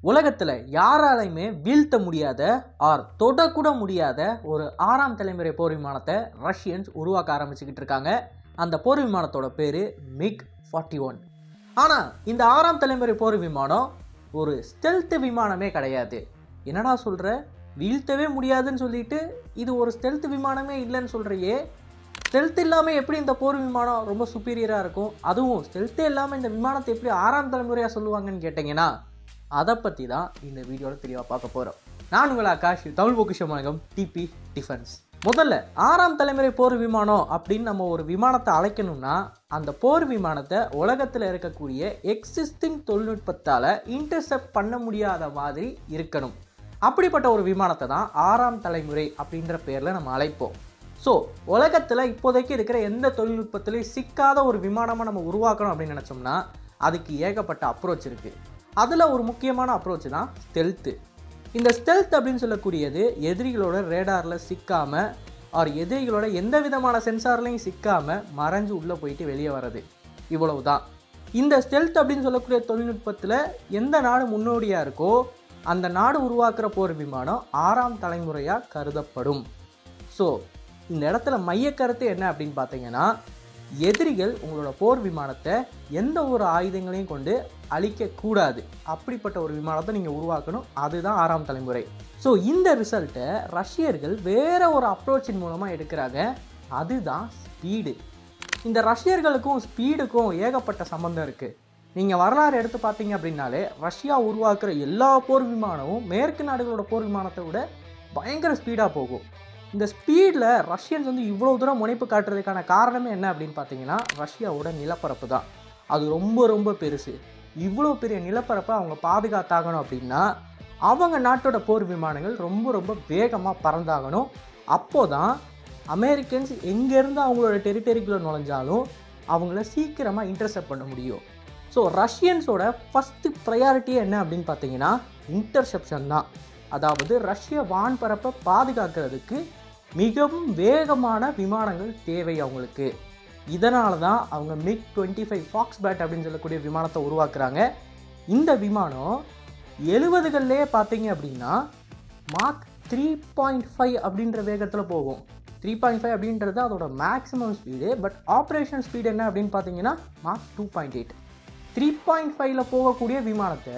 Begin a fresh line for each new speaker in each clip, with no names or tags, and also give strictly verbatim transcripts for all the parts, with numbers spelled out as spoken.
உலகத்தில் யாராலையுமே வீழ்த்த முடியாத ஆர் தொடக்கூட முடியாத ஒரு ஆறாம் தலைமுறை போர் விமானத்தை ரஷ்யன்ஸ் உருவாக்க ஆரம்பிச்சுக்கிட்டு இருக்காங்க. அந்த போர் விமானத்தோட பேர் மிக் ஃபார்ட்டி ஒன். ஆனால் இந்த ஆறாம் தலைமுறை போர் விமானம் ஒரு ஸ்டெல்த் விமானமே கிடையாது. என்னடா சொல்கிற, வீழ்த்தவே முடியாதுன்னு சொல்லிட்டு இது ஒரு ஸ்டெல்த் விமானமே இல்லைன்னு சொல்கிறையே, ஸ்டெல்த் இல்லாமல் எப்படி இந்த போர் விமானம் ரொம்ப சுப்பீரியராக இருக்கும், அதுவும் ஸ்டெல்த்தே இல்லாமல் இந்த விமானத்தை எப்படி ஆறாம் தலைமுறையாக சொல்லுவாங்கன்னு கேட்டிங்கன்னா அதை பற்றி தான் இந்த வீடியோவில் தெளிவாக பார்க்க போகிறோம். நான் உங்கள் ஆகாஷ், தமிழ் பொக்கிஷம் வணக்கம், டிபி டிஃபென்ஸ். முதல்ல ஆறாம் தலைமுறை போர் விமானம் அப்படின்னு நம்ம ஒரு விமானத்தை அழைக்கணும்னா அந்த போர் விமானத்தை உலகத்தில் இருக்கக்கூடிய எக்ஸிஸ்டிங் தொழில்நுட்பத்தால் இன்டர்செப்ட் பண்ண முடியாத மாதிரி இருக்கணும். அப்படிப்பட்ட ஒரு விமானத்தை தான் ஆறாம் தலைமுறை அப்படின்ற பேரில் நம்ம அழைப்போம். ஸோ உலகத்தில் இப்போதைக்கு இருக்கிற எந்த தொழில்நுட்பத்திலையும் சிக்காத ஒரு விமானமாக நம்ம உருவாக்கணும் அப்படின்னு நினச்சோம்னா அதுக்கு ஏகப்பட்ட அப்ரோச் இருக்குது. அதில் ஒரு முக்கியமான அப்ரோச் தான் ஸ்டெல்த்து. இந்த ஸ்டெல்த் அப்படின்னு சொல்லக்கூடியது எதிரிகளோட ரேடாரில் சிக்காமல் ஆர் எதிரிகளோட எந்த விதமான சென்சார்லையும் சிக்காமல் மறைஞ்சு உள்ளே போயிட்டு வெளியே வர்றது, இவ்வளவு தான். இந்த ஸ்டெல்த் அப்படின்னு சொல்லக்கூடிய தொழில்நுட்பத்தில் எந்த நாடு முன்னோடியாக இருக்கோ அந்த நாடு உருவாக்குற போர் விமானம் ஆறாம் தலைமுறையாக கருதப்படும். ஸோ இந்த இடத்துல மையக்கருத்து என்ன அப்படின்னு பார்த்தீங்கன்னா, எதிரிகள் உங்களோட போர் விமானத்தை எந்த ஒரு ஆயுதங்களையும் கொண்டு அழிக்கக்கூடாது. அப்படிப்பட்ட ஒரு விமானத்தை நீங்கள் உருவாக்கணும். அதுதான் ஆறாம் தலைமுறை. ஸோ இந்த ரிசல்ட்டை ரஷ்யர்கள் வேற ஒரு அப்ரோச்சின் மூலமாக எடுக்கிறாங்க. அதுதான் ஸ்பீடு. இந்த ரஷ்யர்களுக்கும் ஸ்பீடுக்கும் ஏகப்பட்ட சம்மந்தம் இருக்குது. நீங்கள் வரலாறு எடுத்து பார்த்தீங்க அப்படின்னாலே ரஷ்யா உருவாக்குற எல்லா போர் விமானமும் மேற்கு நாடுகளோட போர் விமானத்தை விட பயங்கர ஸ்பீடாக போகும். இந்த ஸ்பீடில் ரஷ்யன்ஸ் வந்து இவ்வளோ தூரம் முனைப்பு காட்டுறதுக்கான காரணமே என்ன அப்படின்னு பார்த்தீங்கன்னா ரஷ்யாவோட நிலப்பரப்பு தான். அது ரொம்ப ரொம்ப பெருசு. இவ்வளோ பெரிய நிலப்பரப்பை அவங்க பாதுகாத்தாகணும் அப்படின்னா அவங்க நாட்டோட போர் விமானங்கள் ரொம்ப ரொம்ப வேகமாக பறந்தாகணும். அப்போ தான் அமெரிக்கன்ஸ் எங்கேருந்து அவங்களோட டெரிட்டரிக்குள்ளே நுழைஞ்சாலும் அவங்கள சீக்கிரமாக இன்டர்செப்ட் பண்ண முடியும். ஸோ ரஷ்யன்ஸோட ஃபஸ்ட்டு ப்ரையாரிட்டி என்ன அப்படின்னு பார்த்தீங்கன்னா இன்டர்செப்ஷன் தான். அதாவது ரஷ்ய வான்பரப்பை பாதுகாக்கிறதுக்கு மிகவும் வேகமான விமானங்கள் தேவை அவங்களுக்கு. இதனால தான் அவங்க MiG twenty five Foxbat அப்படின்னு சொல்லக்கூடிய விமானத்தை உருவாக்குறாங்க. இந்த விமானம் எழுபதுகள்லேயே பார்த்தீங்க அப்படின்னா மார்க் த்ரீ பாயிண்ட் ஃபைவ் அப்படின்ற வேகத்தில் போகும். த்ரீ பாயிண்ட் ஃபைவ் அப்படின்றது அதோட maximum speed. But operation speed என்ன அப்படின்னு பார்த்தீங்கன்னா மார்க் two point eight. Three point ஃபைவ்ல போகக்கூடிய விமானத்தை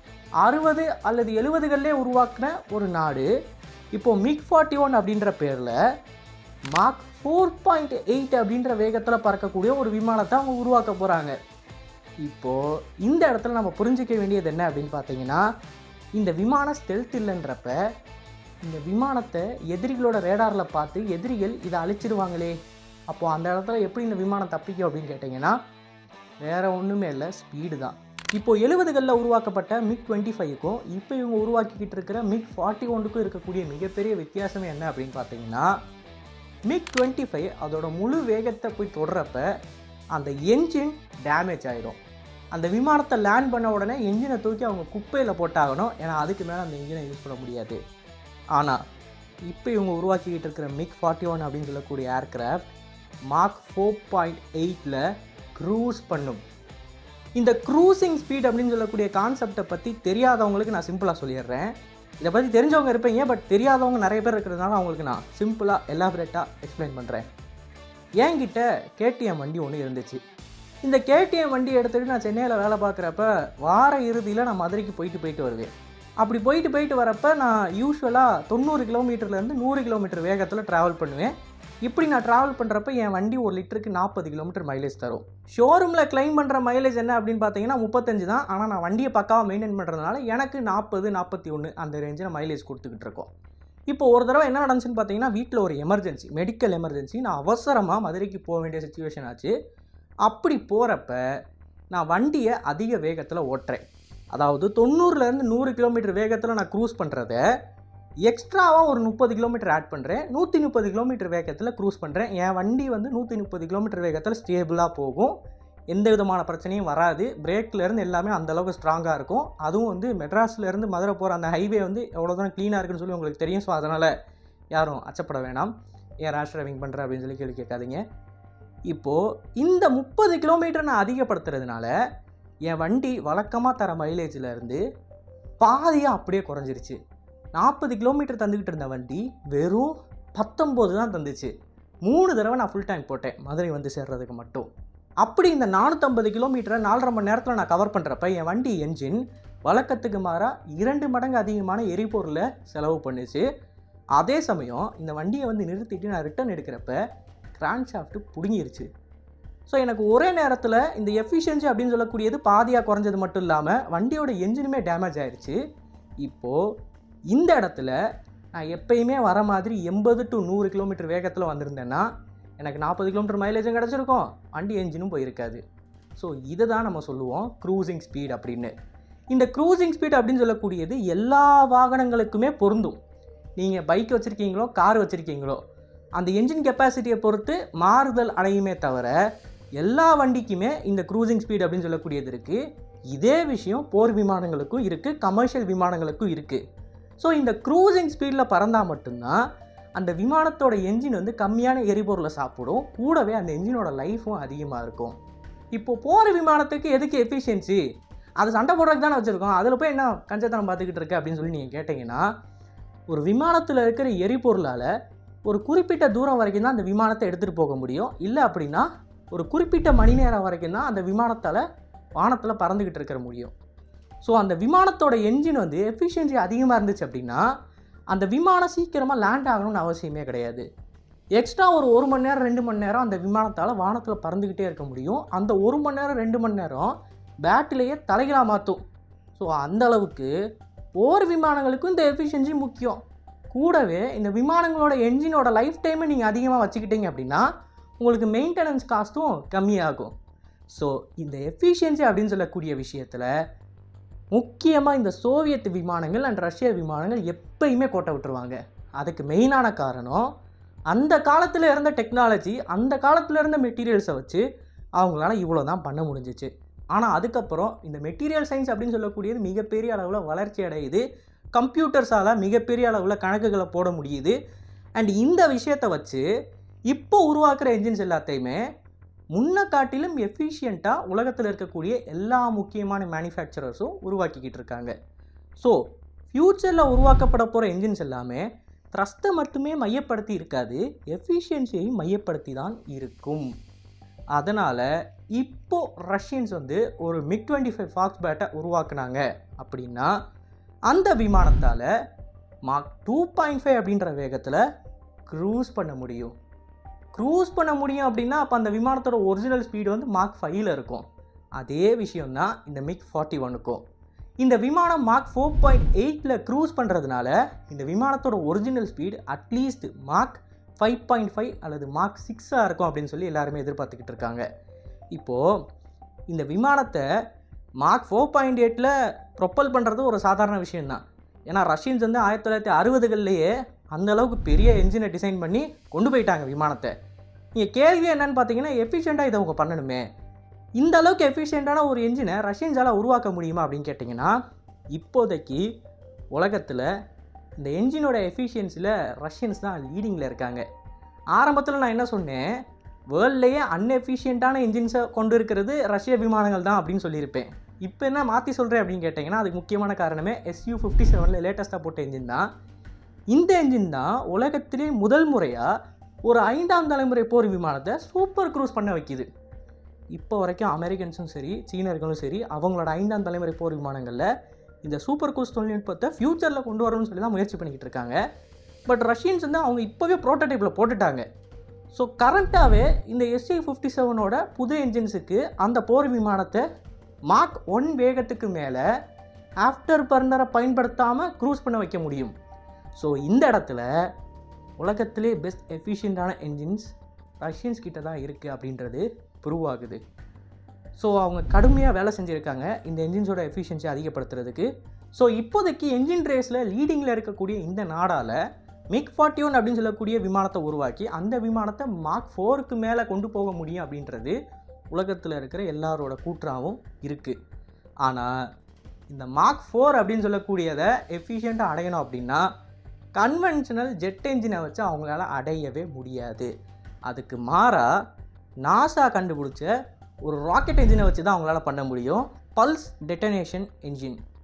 அறுபது அல்லது எழுபதுகள்லேயே உருவாக்கின ஒரு நாடு இப்போது மிக் ஃபார்ட்டி ஒன் அப்படின்ற பேரில் மார்க் ஃபோர் பாயிண்ட் எயிட் அப்படின்ற வேகத்தில் பறக்கக்கூடிய ஒரு விமானத்தை அவங்க உருவாக்க போகிறாங்க. இப்போது இந்த இடத்துல நம்ம புரிஞ்சிக்க வேண்டியது என்ன அப்படின்னு பார்த்தீங்கன்னா, இந்த விமானம் ஸ்டெல்த் இல்லைன்றப்ப இந்த விமானத்தை எதிரிகளோட ரேடாரில் பார்த்து எதிரிகள் இதை அழிச்சிடுவாங்களே, அப்போது அந்த இடத்துல எப்படி இந்த விமானம் தப்பிக்கும் அப்படின்னு கேட்டிங்கன்னா வேறு ஒன்றுமே இல்லை, ஸ்பீடு தான். இப்போது எழுபதுகளில் உருவாக்கப்பட்ட மிக் டுவெண்ட்டி ஃபைவுக்கும் இப்போ இவங்க உருவாக்கிக்கிட்டு இருக்கிற மிக் ஃபார்ட்டி ஒன்றுக்கும் இருக்கக்கூடிய மிகப்பெரிய வித்தியாசமே என்ன அப்படின்னு பார்த்தீங்கன்னா, மிக் டுவெண்ட்டி ஃபைவ் அதோட முழு வேகத்தை போய் தொடுறப்ப அந்த என்ஜின் டேமேஜ் ஆகிடும். அந்த விமானத்தை லேண்ட் பண்ண உடனே என்ஜினை தூக்கி அவங்க குப்பையில் போட்டாகணும். ஏன்னா அதுக்கு மேலே அந்த என்ஜினை யூஸ் பண்ண முடியாது. ஆனால் இப்போ இவங்க உருவாக்கிக்கிட்டு இருக்கிற மிக் ஃபார்ட்டி ஒன் அப்படின்னு சொல்லக்கூடிய ஏர்க்ராஃப்ட் மார்க் ஃபோர் பாயிண்ட் எயிட்டில் க்ரூஸ் பண்ணும். இந்த க்ரூசிங் ஸ்பீட் அப்படின்னு சொல்லக்கூடிய கான்செப்டை பற்றி தெரியாதவங்களுக்கு நான் சிம்பிளாக சொல்லிடுறேன். இதை பற்றி தெரிஞ்சவங்க இருப்பீங்க, பட் தெரியாதவங்க நிறைய பேர் இருக்கிறதுனால அவங்களுக்கு நான் சிம்பிளாக எலாபரேட்டாக எக்ஸ்பிளைன் பண்ணுறேன். என்கிட்ட கேடிஎம் வண்டி ஒன்று இருந்துச்சு. இந்த கேடிஎம் வண்டி எடுத்துகிட்டு நான் சென்னையில் வேலை பார்க்குறப்ப வார இறுதியில் நான் மதுரைக்கு போயிட்டு போயிட்டு வருவேன். அப்படி போயிட்டு போயிட்டு வரப்போ நான் யூஸ்வலாக தொண்ணூறு கிலோமீட்டர்லேருந்து நூறு கிலோமீட்டர் வேகத்தில் ட்ராவல் பண்ணுவேன். இப்படி நான் ட்ராவல் பண்ணுறப்ப என் வண்டி ஒரு லிட்டருக்கு நாற்பது கிலோமீட்டர் மைலேஜ் தரும். ஷோரூமில் கிளைம் பண்ணுற மைலேஜ் என்ன அப்படின்னு பார்த்தீங்கன்னா முப்பத்தஞ்சு தான். ஆனால் நான் வண்டியை பக்காவாக மெயின்டைன் பண்ணுறதுனால எனக்கு நாற்பது நாற்பத்தி ஒன்று அந்த ரேஞ்சில் மைலேஜ் கொடுத்துக்கிட்டு இருக்கோம். இப்போ ஒரு தடவை என்ன நடந்துச்சுன்னு பார்த்தீங்கன்னா, வீட்டில் ஒரு எமர்ஜென்சி, மெடிக்கல் எமர்ஜென்சி, நான் அவசரமாக மதுரைக்கு போக வேண்டிய சுச்சுவேஷன் ஆச்சு. அப்படி போகிறப்ப நான் வண்டியை அதிக வேகத்தில் ஓட்டுறேன். அதாவது தொண்ணூறுலேருந்து நூறு கிலோமீட்டர் வேகத்தில் நான் க்ரூஸ் பண்ணுறத எக்ஸ்ட்ராவாக ஒரு முப்பது கிலோமீட்டர் ஆட் பண்ணுறேன். நூற்றி முப்பது கிலோமீட்டர் வேகத்தில் க்ரூஸ் பண்ணுறேன். என் வண்டி வந்து நூற்றி முப்பது கிலோமீட்டர் வேகத்தில் ஸ்டேபிளாக போகும். எந்த விதமான பிரச்சனையும் வராது. பிரேக்லேருந்து எல்லாமே அந்தளவுக்கு ஸ்ட்ராங்காக இருக்கும். அதுவும் வந்து மெட்ராஸ்லேருந்து மதுரை போகிற அந்த ஹைவே வந்து எவ்வளோ தூரம் க்ளீனாக இருக்குன்னு சொல்லி உங்களுக்கு தெரியும். ஸோ அதனால் யாரும் அச்சப்பட வேணாம். ஏன் ரேஷ் டிரைவிங் பண்ணுற அப்படின்னு சொல்லி கேள்வி கேட்காதீங்க. இப்போது இந்த முப்பது கிலோமீட்டர் நான் அதிகப்படுத்துறதுனால என் வண்டி வழக்கமாக தர மைலேஜில் இருந்து பாதியாக அப்படியே குறைஞ்சிருச்சு. நாற்பது கிலோமீட்டர் தந்துக்கிட்டு இருந்த வண்டி வெறும் பத்தொம்போது தான் தந்துச்சு. மூணு தடவை நான் ஃபுல் டேங்க் போட்டேன் மதுரை வந்து சேர்றதுக்கு மட்டும். அப்படி இந்த நானூற்றம்பது கிலோமீட்டரை நாலரை மணி நேரத்தில் நான் கவர் பண்ணுறப்ப என் வண்டி என்ஜின் வழக்கத்துக்கு மாறாக இரண்டு மடங்கு அதிகமான எரிபொருளை செலவு பண்ணுச்சு. அதே சமயம் இந்த வண்டியை வந்து நிறுத்திட்டு நான் ரிட்டர்ன் எடுக்கிறப்ப கிராங்க் ஷாஃப்ட்டு பிடுங்கிருச்சு. ஸோ எனக்கு ஒரே நேரத்தில் இந்த எஃபிஷியன்சி அப்படின்னு சொல்லக்கூடியது பாதியாக குறைஞ்சது மட்டும் இல்லாமல் வண்டியோட என்ஜினுமே டேமேஜ் ஆயிடுச்சு. இப்போது இந்த இடத்துல நான் எப்பயுமே வர மாதிரி எண்பது டு நூறு கிலோமீட்டர் வேகத்தில் வந்திருந்தேன்னா எனக்கு நாற்பது கிலோமீட்டர் மைலேஜும் கிடச்சிருக்கும், வண்டி என்ஜினும் போயிருக்காது. ஸோ இதை தான் நம்ம சொல்லுவோம் க்ரூசிங் ஸ்பீட் அப்படின்னு. இந்த க்ரூசிங் ஸ்பீட் அப்படின்னு சொல்லக்கூடியது எல்லா வாகனங்களுக்குமே பொருந்தும். நீங்கள் பைக் வச்சுருக்கீங்களோ கார் வச்சுருக்கீங்களோ அந்த என்ஜின் கெப்பாசிட்டியை பொறுத்து மாறுதல் அடையுமே தவிர எல்லா வண்டிக்குமே இந்த க்ரூசிங் ஸ்பீட் அப்படின்னு சொல்லக்கூடியது இருக்குது. இதே விஷயம் போர் விமானங்களுக்கும் இருக்குது, கமர்ஷியல் விமானங்களுக்கும் இருக்குது. ஸோ இந்த க்ரூசிங் ஸ்பீடில் பறந்தால் மட்டும்தான் அந்த விமானத்தோட என்ஜின் வந்து கம்மியான எரிபொருளை சாப்பிடும், கூடவே அந்த என்ஜினோட லைஃப்பும் அதிகமாக இருக்கும். இப்போது போர் விமானத்துக்கு எதுக்கு எஃபிஷியன்சி? அது சண்டை போடுறதுக்கு தானே வச்சுருக்கோம், அதில் போய் என்ன கஞ்சத்தனம் பார்த்துக்கிட்டு இருக்கு அப்படின்னு சொல்லி நீங்கள் கேட்டிங்கன்னா, ஒரு விமானத்தில் இருக்கிற எரிபொருளால் ஒரு குறிப்பிட்ட தூரம் வரைக்கும் தான் அந்த விமானத்தை எடுத்துகிட்டு போக முடியும். இல்லை அப்படின்னா ஒரு குறிப்பிட்ட மணி நேரம் வரைக்கும் தான் அந்த விமானத்தால் வானத்தில் பறந்துக்கிட்டு இருக்கிற முடியும். ஸோ அந்த விமானத்தோட என்ஜின் வந்து எஃபிஷியன்சி அதிகமாக இருந்துச்சு அப்படின்னா அந்த விமானம் சீக்கிரமாக லேண்ட் ஆகணும்னு அவசியமே கிடையாது. எக்ஸ்ட்ரா ஒரு ஒரு மணி நேரம் ரெண்டு மணி நேரம் அந்த விமானத்தால் வானத்தில் பறந்துக்கிட்டே இருக்க முடியும். அந்த ஒரு மணி நேரம் ரெண்டு மணி நேரம் பேட்டிலேயே தலைகளாக மாற்றும். ஸோ அந்த அளவுக்கு போர் விமானங்களுக்கும் இந்த எஃபிஷியன்சி முக்கியம். கூடவே இந்த விமானங்களோட என்ஜினோட லைஃப் டைமை நீங்கள் அதிகமாக வச்சுக்கிட்டீங்க அப்படின்னா உங்களுக்கு மெயின்டெனன்ஸ் காஸ்ட்டும் கம்மியாகும். ஸோ இந்த எஃபிஷியன்சி அப்படின்னு சொல்லக்கூடிய விஷயத்தில் முக்கியமாக இந்த சோவியத் விமானங்கள் அண்ட் ரஷ்ய விமானங்கள் எப்பயுமே கோட்டை விட்டுருவாங்க. அதுக்கு மெயினான காரணம் அந்த காலத்தில் இருந்த டெக்னாலஜி, அந்த காலத்தில் இருந்த மெட்டீரியல்ஸை வச்சு அவங்களால இவ்வளோ தான் பண்ண முடிஞ்சிச்சு. ஆனால் அதுக்கப்புறம் இந்த மெட்டீரியல் சயின்ஸ் அப்படின்னு சொல்லக்கூடியது மிகப்பெரிய அளவில் வளர்ச்சி அடையுது. கம்ப்யூட்டர்ஸால் மிகப்பெரிய அளவில் கணக்குகளை போட முடியுது. அண்ட் இந்த விஷயத்தை வச்சு இப்போ உருவாக்குற என்ஜின்ஸ் எல்லாத்தையுமே முன்ன காட்டிலும் எஃபிஷியண்ட்டாக உலகத்தில் இருக்கக்கூடிய எல்லா முக்கியமான மேனுஃபேக்சரர்ஸும் உருவாக்கிக்கிட்டு இருக்காங்க. ஸோ ஃப்யூச்சரில் உருவாக்கப்பட போகிற என்ஜின்ஸ் எல்லாமே த்ரஸ்ட்டை மட்டுமே மையப்படுத்தி இருக்காது, எஃபிஷியன்சியை மையப்படுத்தி தான் இருக்கும். அதனால் இப்போது ரஷ்யன்ஸ் வந்து ஒரு மிக் டுவெண்ட்டி ஃபைவ் ஃபாக்ஸ் பேட்டை உருவாக்குனாங்க அப்படின்னா அந்த விமானத்தால் மாக் டூ பாயிண்ட் ஃபைவ் அப்படின்ற வேகத்தில் க்ரூஸ் பண்ண முடியும். க்ரூஸ் பண்ண முடியும் அப்படின்னா அப்போ அந்த விமானத்தோட ஒரிஜினல் ஸ்பீடு வந்து மாக் ஃபைவ்ல இருக்கும். அதே விஷயம்தான் இந்த மிக் ஃபார்ட்டி ஒன்னுக்கும். இந்த விமானம் மாக் ஃபோர் பாயிண்ட் எயிட்டில் க்ரூஸ் பண்ணுறதுனால இந்த விமானத்தோட original speed at least Mach five point five அல்லது மாக் சிக்ஸாக இருக்கும் அப்படின்னு சொல்லி எல்லாருமே எதிர்பார்த்துக்கிட்டு இருக்காங்க. இப்போது இந்த விமானத்தை மாக் ஃபோர் பாயிண்ட் எயிட்டில் ப்ரொப்பல் பண்ணுறது ஒரு சாதாரண விஷயந்தான். ஏன்னா ரஷ்யன்ஸ் வந்து ஆயிரத்தி தொள்ளாயிரத்தி அறுபதுகள்லேயே அந்தளவுக்கு பெரிய என்ஜினை டிசைன் பண்ணி கொண்டு போயிட்டாங்க விமானத்தை. நீங்கள் கேள்வி என்னன்னு பார்த்தீங்கன்னா, எஃபிஷியண்ட்டாக இதை அவங்க பண்ணணுமே, இந்த அளவுக்கு எஃபிஷியண்ட்டான ஒரு என்ஜினை ரஷ்யன்ஸால் உருவாக்க முடியுமா அப்படின்னு கேட்டிங்கன்னா, இப்போதைக்கு உலகத்தில் இந்த என்ஜினோட எஃபிஷியன்சியில் ரஷ்யன்ஸ் தான் லீடிங்கில் இருக்காங்க. ஆரம்பத்தில் நான் என்ன சொன்னேன், வேர்ல்ட்லேயே அன்எஃபிஷியண்ட்டான என்ஜின்ஸை கொண்டு இருக்கிறது ரஷ்ய விமானங்கள் தான் அப்படின்னு சொல்லியிருப்பேன். இப்போ என்ன மாற்றி சொல்கிறேன் அப்படின்னு கேட்டிங்கன்னா, அதுக்கு முக்கியமான காரணமே எஸ்யூ ஃபிஃப்டி செவனில் லேட்டஸ்ட்டாக போட்ட என்ஜின் தான். இந்த என்ஜின் தான் உலகத்திலே முதல் முறையாக ஒரு ஐந்தாம் தலைமுறை போர் விமானத்தை சூப்பர் க்ரூஸ் பண்ண வைக்கிது. இப்போ வரைக்கும் அமெரிக்கன்ஸும் சரி சீனர்களும் சரி அவங்களோட ஐந்தாம் தலைமுறை போர் விமானங்களில் இந்த சூப்பர் க்ரூஸ் தொழில்நுட்பத்தை ஃப்யூச்சரில் கொண்டு வரணும்னு சொல்லி தான் முயற்சி பண்ணிக்கிட்டு இருக்காங்க. பட் ரஷ்யன்ஸ் வந்து அவங்க இப்போவே ப்ரோட்டோடைப்பில் போட்டுட்டாங்க. ஸோ கரண்ட்டாகவே இந்த எஸ்யூ ஃபிஃப்டி செவனோட புது என்ஜின்ஸுக்கு அந்த போர் விமானத்தை மாக் ஒன் வேகத்துக்கு மேலே ஆஃப்டர் பர்னரை பயன்படுத்தாமல் க்ரூஸ் பண்ண வைக்க முடியும். ஸோ இந்த இடத்துல உலகத்திலே பெஸ்ட் எஃபிஷியண்ட்டான என்ஜின்ஸ் ரஷ்யன்ஸ் கிட்ட தான் இருக்குது அப்படின்றது ப்ரூவ் ஆகுது. ஸோ அவங்க கடுமையாக வேலை செஞ்சுருக்காங்க இந்த என்ஜின்ஸோட எஃபிஷியன்சி அதிகப்படுத்துறதுக்கு. ஸோ இப்போதைக்கு என்ஜின் ரேஸில் லீடிங்கில் இருக்கக்கூடிய இந்த நாடால் மிக் ஃபார்ட்டி ஒன் அப்படின்னு சொல்லக்கூடிய விமானத்தை உருவாக்கி அந்த விமானத்தை மாக் ஃபோருக்கு மேலே கொண்டு போக முடியும் அப்படின்றது உலகத்தில் இருக்கிற எல்லாரோட கூற்றாகவும் இருக்குது. ஆனால் இந்த மாக் ஃபோர் அப்படின்னு சொல்லக்கூடியதை எஃபிஷியண்ட்டாக அடையணும் அப்படின்னா கன்வென்ஷனல் ஜெட் என்ஜினை வச்சு அவங்களால அடையவே முடியாது. அதுக்கு மாறாக நாசா கண்டுபிடிச்ச ஒரு ராக்கெட் என்ஜினை வச்சு தான் அவங்களால பண்ண முடியும், பல்ஸ் டெட்டனேஷன் என்ஜின்.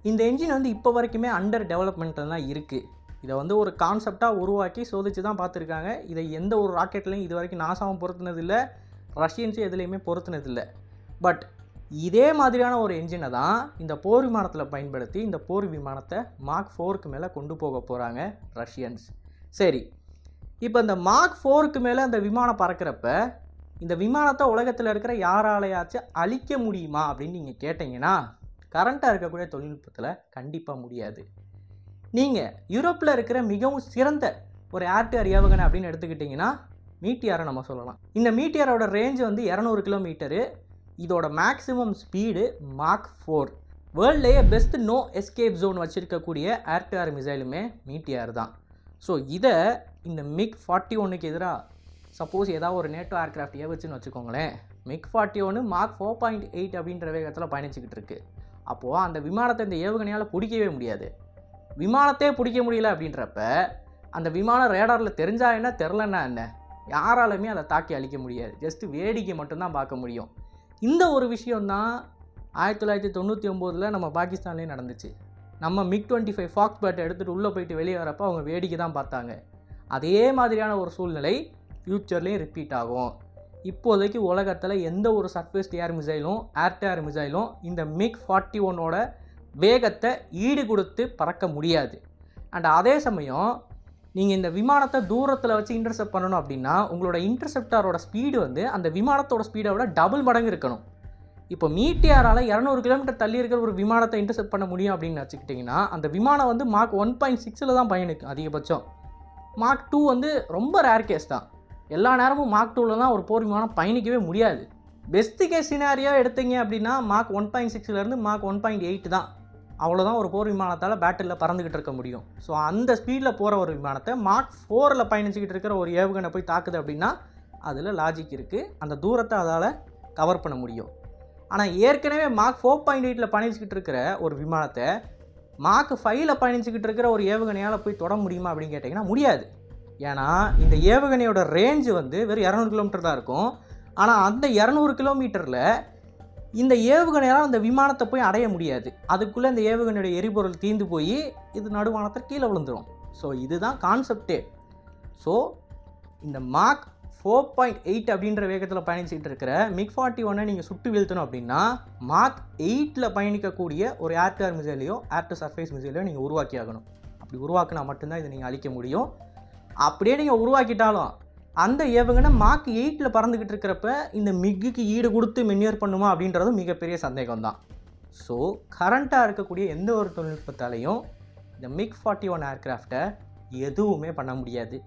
இந்த என்ஜின் வந்து இப்போ வரைக்குமே அண்டர் டெவலப்மெண்ட்டில் தான் இருக்குது. இதை வந்து ஒரு கான்செப்டாக உருவாக்கி சோதித்து தான் பார்த்துருக்காங்க. இதை எந்த ஒரு ராக்கெட்லையும் இது வரைக்கும் நாசாவும் பொருத்தினதில்லை, ரஷ்யன்ஸும் எதுலேயுமே பொருத்தினதில்லை. பட் இதே மாதிரியான ஒரு என்ஜினை தான் இந்த போர் விமானத்தில் பயன்படுத்தி இந்த போர் விமானத்தை மார்க் ஃபோருக்கு மேலே கொண்டு போக போகிறாங்க ரஷ்யன்ஸ். சரி, இப்போ இந்த மார்க் ஃபோருக்கு மேலே அந்த விமானம் பறக்கிறப்ப இந்த விமானத்தை உலகத்தில் இருக்கிற யாராலையாச்சும் அழிக்க முடியுமா அப்படின்னு நீங்கள் கேட்டிங்கன்னா, கரண்ட்டாக இருக்கக்கூடிய தொழில்நுட்பத்தில் கண்டிப்பாக முடியாது. நீங்கள் யூரோப்பில் இருக்கிற மிகவும் சிறந்த ஒரு ஏர் டு ஏர் ஏவுகணை அப்படின்னு எடுத்துக்கிட்டிங்கன்னா மீட்டியாரை நம்ம சொல்லலாம். இந்த மீட்டியாரோட ரேஞ்சு வந்து இரநூறு கிலோமீட்டரு. இதோட மேக்ஸிமம் ஸ்பீடு மார்க் ஃபோர். வேர்ல்ட்லேயே பெஸ்ட் நோ எஸ்கேப் ஜோன் வச்சுருக்கக்கூடிய ஏர் டு ஏர் மிசைலுமே மீட்டியார் தான். ஸோ இதை இந்த மிக் ஃபார்ட்டி ஒன்னுக்கு எதிராக சப்போஸ் ஏதாவது ஒரு நேட்டோ ஏர்க்ராஃப்ட் ஏவச்சுன்னு வச்சுக்கோங்களேன், மிக் ஃபார்ட்டி ஒன்று மார்க் ஃபோர் பாயிண்ட் எயிட் அப்படின்ற வேகத்தில் பயணிச்சுக்கிட்டு இருக்குது. அப்போது அந்த விமானத்தை இந்த ஏவுகணையால் பிடிக்கவே முடியாது. விமானத்தையே பிடிக்க முடியல அப்படின்றப்ப அந்த விமானம் ரேடாரில் தெரிஞ்சா என்ன தெரிலன்னா என்ன, யாராலுமே அதை தாக்கி அழிக்க முடியாது. ஜஸ்ட்டு வேடிக்கை மட்டும்தான் பார்க்க முடியும். இந்த ஒரு விஷயந்தான் ஆயிரத்தி தொள்ளாயிரத்தி தொண்ணூற்றி ஒம்போதில் நம்ம பாகிஸ்தான்லேயும் நடந்துச்சு. நம்ம மிக் டுவெண்ட்டி ஃபைவ் ஃபாக்ஸ் பேட்டை எடுத்துகிட்டு உள்ளே போயிட்டு வெளியே வரப்போ அவங்க வேடிக்கை தான் பார்த்தாங்க. அதே மாதிரியான ஒரு சூழ்நிலை ஃப்யூச்சர்லேயும் ரிப்பீட் ஆகும். இப்போதைக்கு உலகத்தில் எந்த ஒரு சர்ஃபேஸ் ஏர் மிசைலும் ஏர் டு ஏர் மிசைலும் இந்த மிக் ஃபார்ட்டி ஒன்னோட வேகத்தை ஈடு கொடுத்து பறக்க முடியாது. அண்ட் அதே சமயம் நீங்கள் இந்த விமானத்தை தூரத்தில் வச்சு இன்டர்செப்ட் பண்ணணும் அப்படின்னா உங்களோட இன்டர்செப்டாரோட ஸ்பீடு வந்து அந்த விமானத்தோட ஸ்பீடை விட டபுள் மடங்கு இருக்கணும். இப்போ மீட்டியாரால் இரநூறு கிலோமீட்டர் தள்ளி இருக்கிற ஒரு விமானத்தை இன்டர்செப்ட் பண்ண முடியும் அப்படின்னு வச்சுக்கிட்டிங்கன்னா அந்த விமானம் வந்து மார்க் ஒன் பாயிண்ட் சிக்ஸில் தான் பயணிக்கும் அதிகபட்சம். மார்க் டூ வந்து ரொம்ப ரேர் கேஸ் தான். எல்லா நேரமும் மார்க் டூவில் தான் ஒரு போர் விமானம் பயணிக்கவே முடியாது. பெஸ்ட் கேஸ் சினாரியோ எடுத்தீங்க அப்படின்னா மார்க் ஒன் பாயிண்ட் சிக்ஸ்லேருந்து மார்க் ஒன் பாயிண்ட் எயிட் தான். அவ்வளோதான் ஒரு போர் விமானத்தால் பேட்டிலில் பறந்துக்கிட்டு இருக்க முடியும். ஸோ அந்த ஸ்பீடில் போகிற ஒரு விமானத்தை மார்க் ஃபோரில் பயணிச்சுக்கிட்டு இருக்கிற ஒரு ஏவுகணை போய் தாக்குது அப்படின்னா அதில் லாஜிக் இருக்குது, அந்த தூரத்தை அதால் கவர் பண்ண முடியும். ஆனால் ஏற்கனவே மார்க் ஃபோர் பாயிண்ட் எயிட்டில் பயணிச்சுக்கிட்டு இருக்கிற ஒரு விமானத்தை மார்க் ஃபைவ்ல பயணிச்சுக்கிட்டு இருக்கிற ஒரு ஏவுகணையால் போய் தொட முடியுமா அப்படின்னு கேட்டிங்கன்னா முடியாது. ஏன்னா இந்த ஏவுகணையோட ரேஞ்சு வந்து வெறும் இரநூறு கிலோமீட்டர் தான் இருக்கும். ஆனால் அந்த இரநூறு கிலோமீட்டரில் இந்த ஏவுகணையால் அந்த விமானத்தை போய் அடைய முடியாது. அதுக்குள்ளே இந்த ஏவுகணையோட எரிபொருள் தீர்ந்து போய் இது நடுவானத்தில் கீழே விழுந்துடும். ஸோ இதுதான் கான்செப்டே. ஸோ இந்த மார்க் ஃபோர் பாயிண்ட் எயிட் அப்படின்ற வேகத்தில் பயணிச்சுக்கிட்டு இருக்கிற மிக் ஃபார்ட்டி ஒன்னை நீங்கள் சுட்டு வீழ்த்தணும் அப்படின்னா மார்க் எயிட்டில் பயணிக்கக்கூடிய ஒரு ஏர் டு ஏர் மிசைலையோ ஏர் டு சர்ஃபேஸ் மிசைலையோ நீங்கள் உருவாக்கி ஆகணும். அப்படி உருவாக்கினா மட்டும்தான் இதை நீங்கள் அழிக்க முடியும். அப்படியே நீங்கள் உருவாக்கிட்டாலும் அந்த ஏவுகணை மார்க் எயிட்டில் பறந்துக்கிட்டு இருக்கிறப்ப இந்த மிக்குக்கு ஈடு கொடுத்து மென்யூர் பண்ணுமா அப்படின்றதும் மிகப்பெரிய சந்தேகம் தான். ஸோ கரண்ட்டாக இருக்கக்கூடிய எந்த ஒரு தொழில்நுட்பத்தாலையும் இந்த மிக் ஃபார்ட்டி ஒன் ஏர்க்ராஃப்டை எதுவுமே பண்ண முடியாது.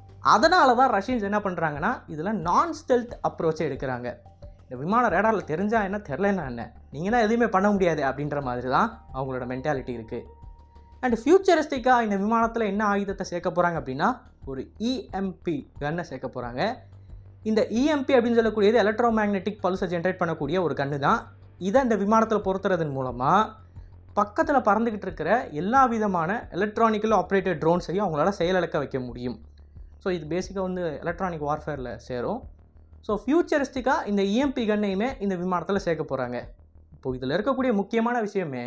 அதனால தான் ரஷ்யன்ஸ் என்ன பண்ணுறாங்கன்னா இதில் நான் ஸ்டெல்த் அப்ரோச்சை எடுக்கிறாங்க. இந்த விமானம் ரேடாரில் தெரிஞ்சால் என்ன தெரிலன்னா என்ன, நீங்கள் தான் எதுவுமே பண்ண முடியாது அப்படின்ற மாதிரி தான் அவங்களோட மென்டாலிட்டி இருக்குது. அண்ட் ஃபியூச்சரிஸ்டிக்காக இந்த விமானத்தில் என்ன ஆயுதத்தை சேர்க்க போகிறாங்க அப்படின்னா ஒரு இஎம்பி கன்னை சேர்க்க போகிறாங்க. இந்த இஎம்பி அப்படின்னு சொல்லக்கூடியது எலக்ட்ரோ மேக்னெட்டிக் பல்ஸை ஜென்ரேட் பண்ணக்கூடிய ஒரு கன்று தான். இதை இந்த விமானத்தில் பொறுத்துறதன் மூலமாக பக்கத்தில் பறந்துக்கிட்டு இருக்கிற எல்லா விதமான எலக்ட்ரானிக்கல் ஆப்ரேட்டட் ட்ரோன்ஸையும் அவங்களால செயலிழக்க வைக்க முடியும். ஸோ இது பேசிக்காக வந்து எலக்ட்ரானிக் வார்ஃபேரில் சேரும். ஸோ ஃபியூச்சரிஸ்டிக்காக இந்த இஎம்பி கன்னையுமே இந்த விமானத்தில் சேர்க்க போகிறாங்க. இப்போது இதில் இருக்கக்கூடிய முக்கியமான விஷயமே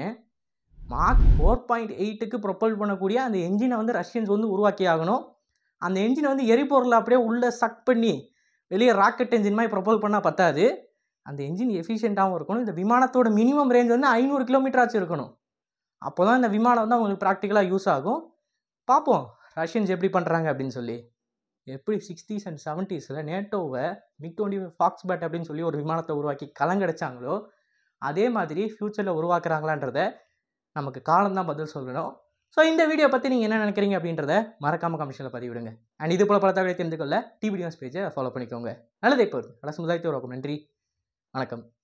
மார்க் ஃபோர் பாயிண்ட் எயிட்டுக்கு ப்ரொப்பல் பண்ணக்கூடிய அந்த என்ஜினை வந்து ரஷ்யன்ஸ் வந்து உருவாக்கி ஆகணும். அந்த என்ஜினை வந்து எரிபொருளை அப்படியே உள்ளே சக் பண்ணி வெளியே ராக்கெட் என்ஜின் மாதிரி ப்ரொப்பல் பண்ணால் பத்தாது. அந்த என்ஜின் எஃபிஷியண்ட்டாகவும் இருக்கணும். இந்த விமானத்தோட மினிமம் ரேஞ்ச் வந்து ஐநூறு கிலோமீட்டர் ஆச்சு இருக்கணும். அப்போ தான் இந்த விமானம் வந்து அவங்களுக்கு ப்ராக்டிக்கலாக யூஸ் ஆகும். பார்ப்போம் ரஷ்யன்ஸ் எப்படி பண்ணுறாங்க அப்படின்னு சொல்லி. எப்படி சிக்ஸ்டீஸ் அண்ட் செவன்ட்டீஸில் நேட்டோவை MiG twenty five Foxbat அப்படின்னு சொல்லி ஒரு விமானத்தை உருவாக்கி கலங்கடைச்சாங்களோ அதே மாதிரி ஃப்யூச்சரில் உருவாக்குறாங்களான்றத நமக்கு காலம்தான் பதில் சொல்லணும். ஸோ இந்த வீடியோ பற்றி நீங்கள் என்ன நினைக்கிறீங்க அப்படின்றத மறக்காமல் கமெண்ட்ஸில் பதிவிடுங்க. அண்ட் இது போல் பல தகவலை தெரிந்து கொள்ள டிவி நியூஸ் பேஜை ஃபாலோ பண்ணிக்கோங்க. நல்லதே போகுது நல்ல சமுதாயத்தை உருவாக்கும். நன்றி, வணக்கம்.